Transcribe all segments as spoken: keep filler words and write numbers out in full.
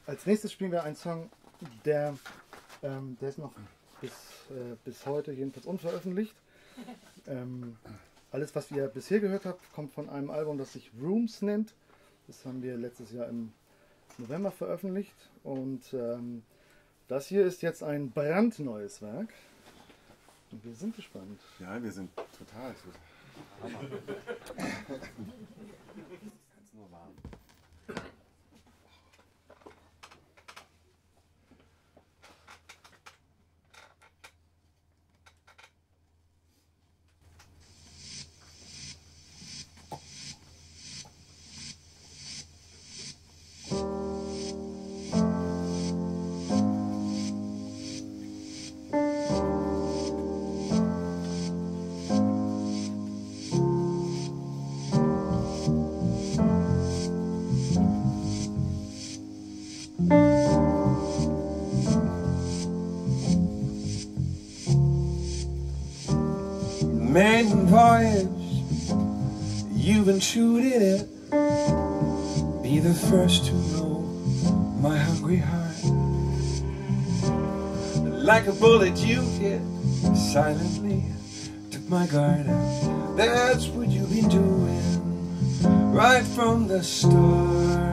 Als nächstes spielen wir einen Song, der, ähm, der ist noch bis, äh, bis heute jedenfalls unveröffentlicht. Ähm, alles, was ihr bisher gehört habt, kommt von einem Album, das sich Rooms nennt. Das haben wir letztes Jahr im November veröffentlicht. Und ähm, das hier ist jetzt ein brandneues Werk. Und wir sind gespannt. Ja, wir sind total, total. Hammer. Es ist nur warm. Maiden voyage, you've intruded it. Be the first to know my hungry heart. Like a bullet you hit silently, took my guard out. That's what you've been doing right from the start.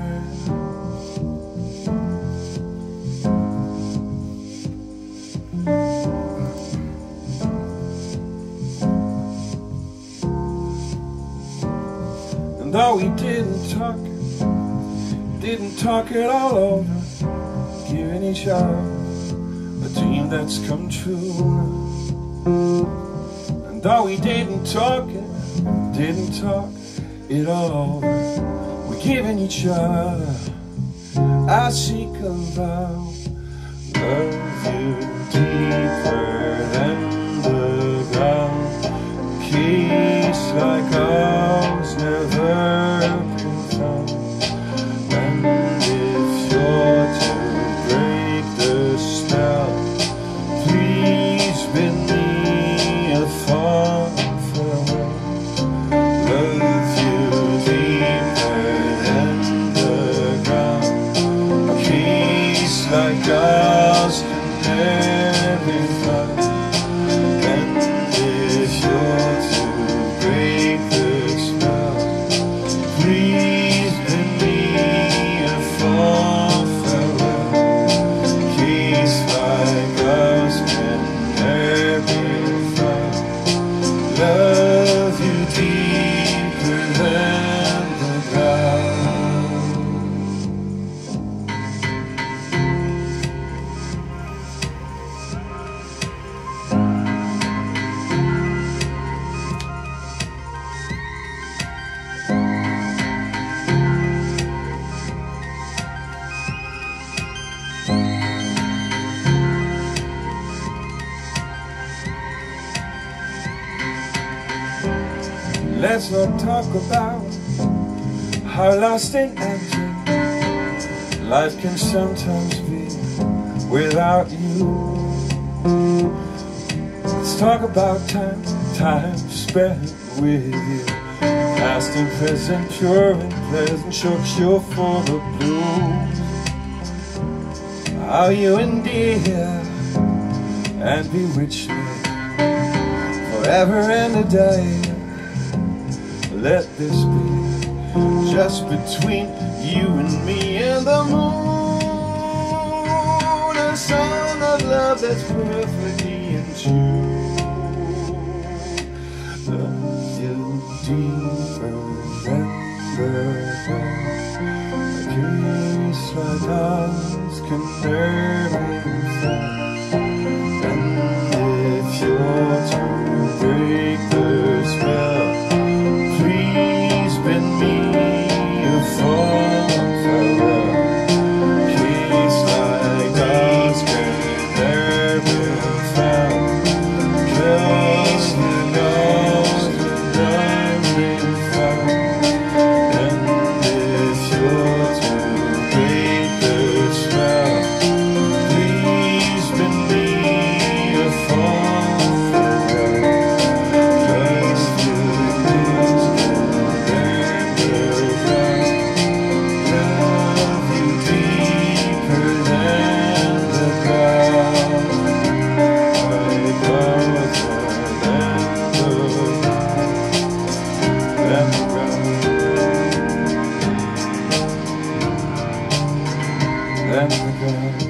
And though we didn't talk it, didn't talk it all over, giving each other a dream that's come true. And though we didn't talk it, didn't talk it all over, we're giving each other a secret vow. Love you deeper than the ground, peace like ours never been found. And if you're to break the spell, please bid me a fond farewell. Love you deeper than the ground, a peace like ours can never be found. And if you're to break the spell, please bid me a fond farewell. Peace like ours can never be found. Love you deeper than the ground. Let's not talk about how lost and empty life can sometimes be without you. Let's talk about time, time spent with you, past and present, pure and pleasant, sure cure for the blues. How you endear and bewitch me forever and a day. Let this be just between you and me and the moon, a song of love that's perfectly in tune. Love you deeper than the ground, a peace like ours can never be found. And if you're to break the spell, please bid me a fond farewell. Peace like ours can never be found. Peace like ours can never be found. And if you're to break the spell, please and the gun.